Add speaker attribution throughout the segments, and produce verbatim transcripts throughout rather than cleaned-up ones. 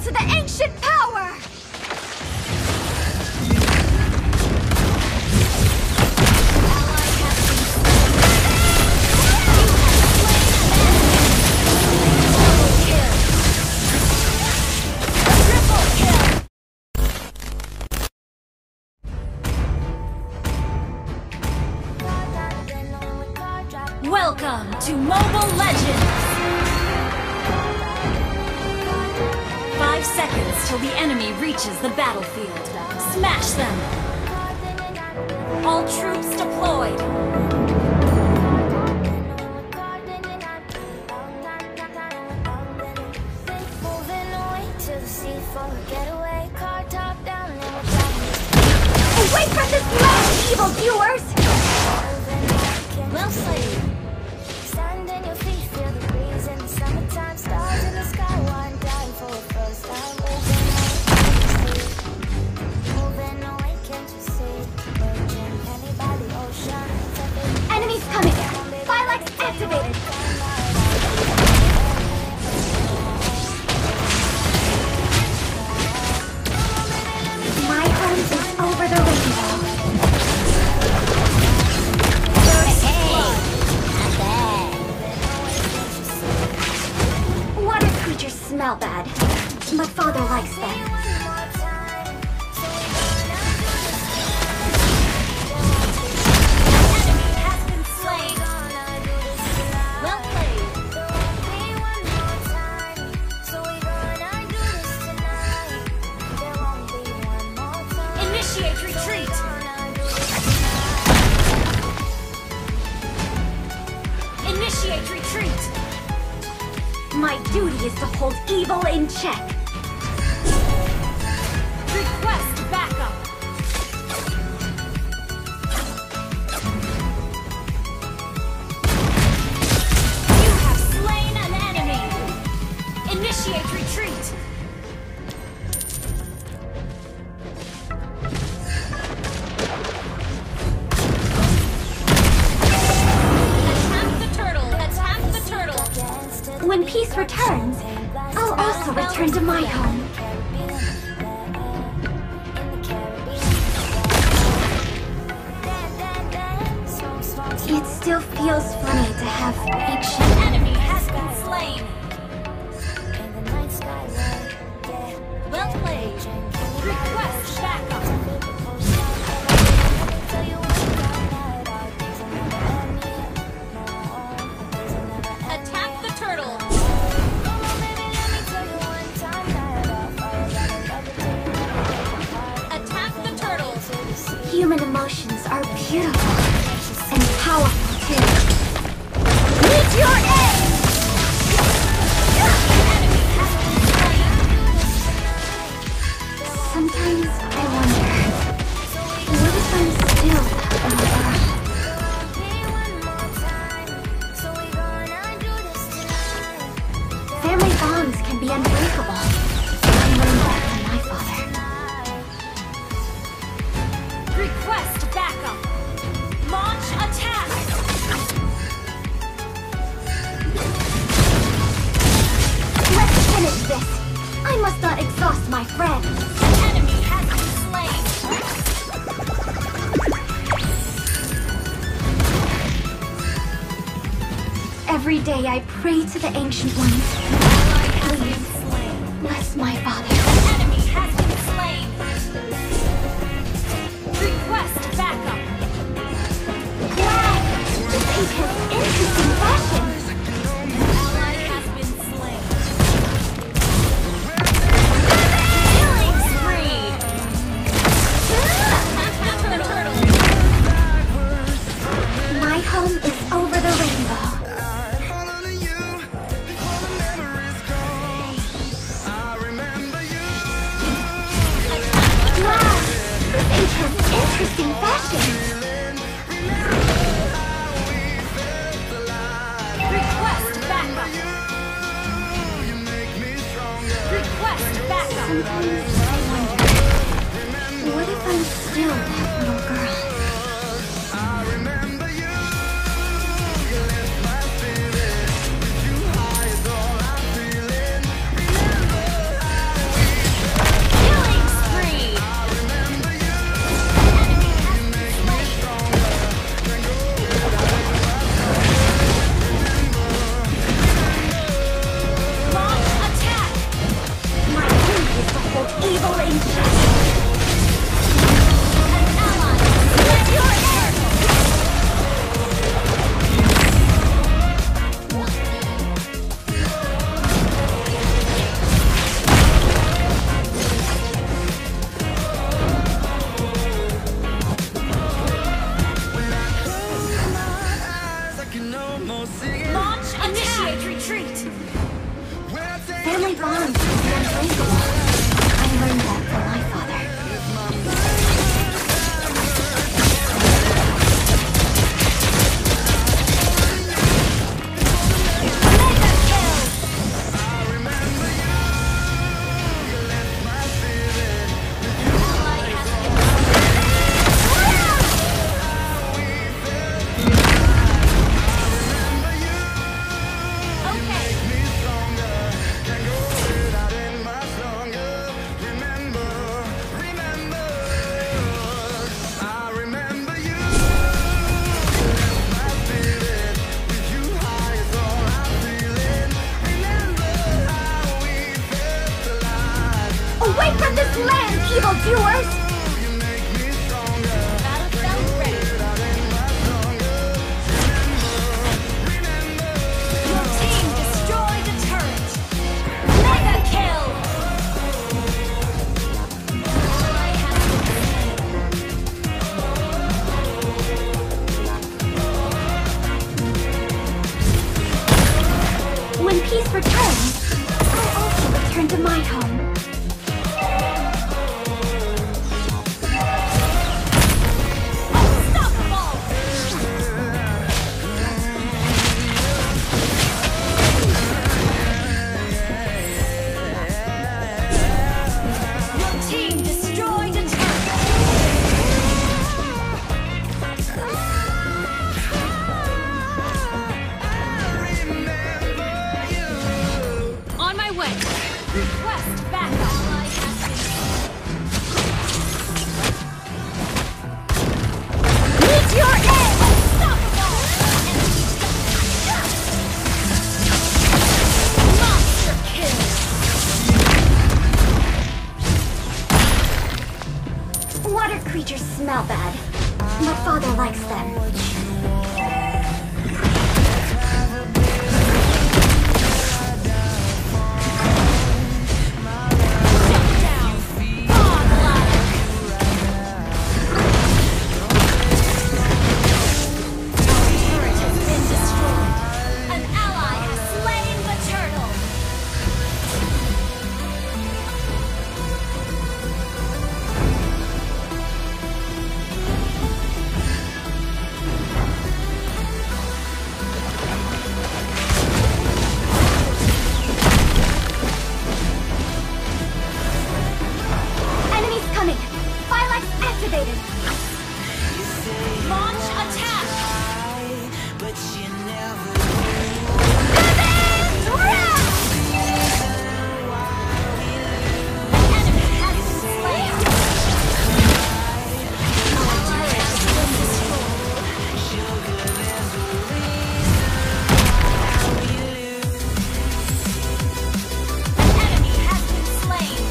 Speaker 1: to the ancient power!
Speaker 2: Welcome to Mobile Legends! Five seconds till the enemy reaches the battlefield. Smash them! All troops deployed!
Speaker 1: Away from this land, evil viewers!
Speaker 2: Well played!
Speaker 1: Enemies coming! Phylax activated! My home is over the rainbow. Water creatures smell bad. My father likes them.
Speaker 2: Initiate retreat! Initiate retreat!
Speaker 1: My duty is to hold evil in check.
Speaker 2: Request backup! You have slain an enemy! Initiate retreat!
Speaker 1: When peace returns, I'll also return to my home. It still feels funny to have ancient...
Speaker 2: An enemy has been slain! Well played! Request backup! Attack the turtle! Attack the turtle!
Speaker 1: Human emotions are beautiful and powerful too. Meet your aim! Sometimes I wonder, what if I'm still a little girl? Family bonds can be unbreakable. I learned that from my father.
Speaker 2: Request backup! Launch attack!
Speaker 1: Let's finish this! I must not exhaust my friends!
Speaker 2: An enemy has been slain!
Speaker 1: Every day I pray to the Ancient Ones. Please, bless my father.
Speaker 2: An enemy has been slain! Request backup!
Speaker 1: Wow! This age has interesting fashion!
Speaker 2: Ally has been slain! Killing spree! Attack the turtle!
Speaker 1: My home is over the rainbow. Wow! This age has interesting fashion!
Speaker 2: Request backup! Request backup!
Speaker 1: Sometimes I wonder, what if I'm still that little girl? balance is unbreakable. I learned that from my father. Away from this land, evildoers! Battle ready.
Speaker 2: Your team destroyed a turret. Mega kill.
Speaker 1: When peace returns, I'll also return to my home.
Speaker 2: Request backup.
Speaker 1: Meet your end!
Speaker 2: Unstoppable! Monster kill!
Speaker 1: Water creatures smell bad. My father likes them.
Speaker 2: Launch attack! Enemy has been slain! Our turret has been destroyed. An enemy has been slain!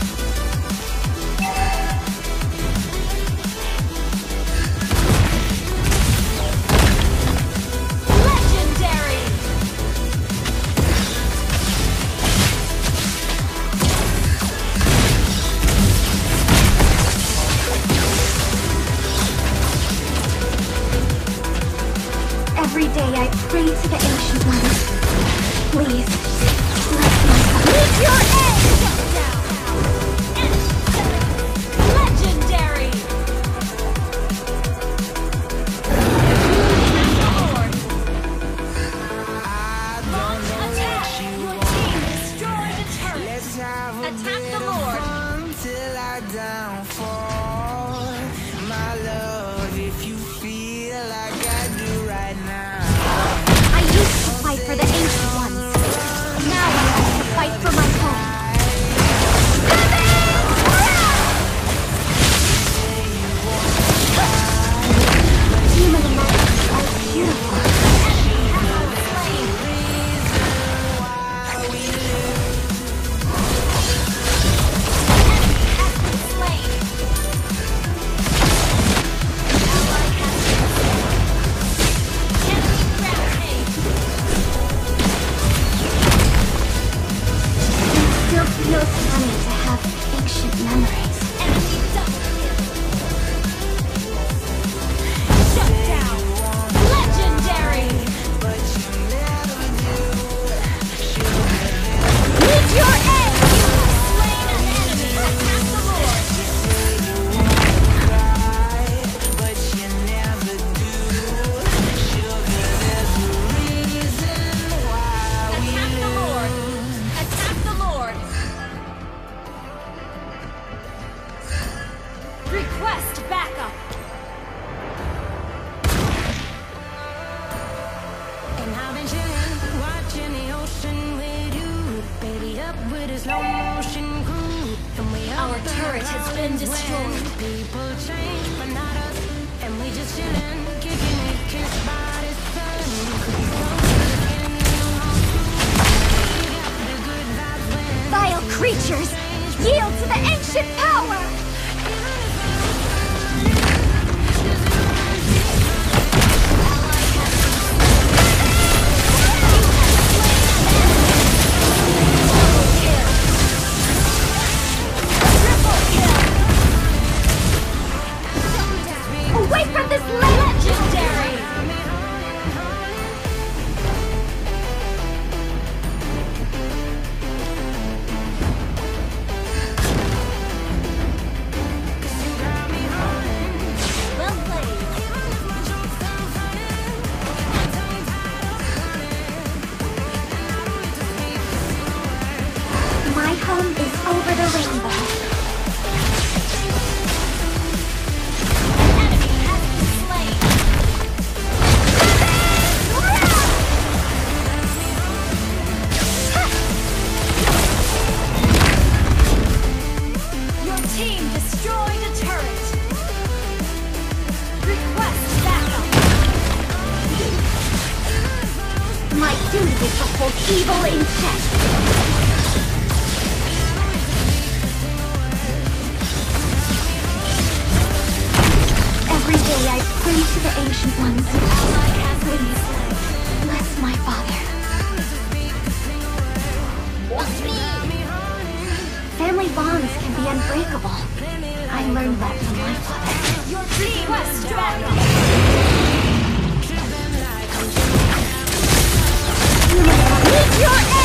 Speaker 1: Every day I pray to the Ancient Ones. Please, bless my father.
Speaker 2: Meet your end! Legendary! Launch attack! Your team destroyed a turret! Attack the Lord!
Speaker 3: Till I downfall, my love, if you feel like I do right now.
Speaker 1: I used to fight for the Ancient Ones. Now I have to fight for my home. Human emotions are beautiful.
Speaker 2: Enemy has been slain! Enemy has been slain! Ally has been slain! Enemy rampage!
Speaker 1: It still feels funny to have ancient memories.
Speaker 2: Enemy double kill! Shut down! Legendary!
Speaker 1: Meet your end!
Speaker 2: Request backup.
Speaker 4: And I've been chilling, watching the ocean with you. Baby up with a slow motion crew. And we
Speaker 2: Our
Speaker 4: up
Speaker 2: turret has
Speaker 4: and
Speaker 2: been
Speaker 4: when
Speaker 2: destroyed.
Speaker 4: People change, but not us. And we just chilling, kicking it, kissed by the sun.
Speaker 1: Vile creatures, yield to the ancient power! Away from this legendary!
Speaker 2: Well played.
Speaker 1: My home is over the rainbow.
Speaker 2: An enemy has been slain. Your team destroyed a turret. Request backup.
Speaker 1: My duty is to hold evil in check. Every day I pray to the ancient ones. Please, bless my father. Family bonds can be unbreakable. I learned that from my father.
Speaker 2: Your team request backup.
Speaker 1: You may need your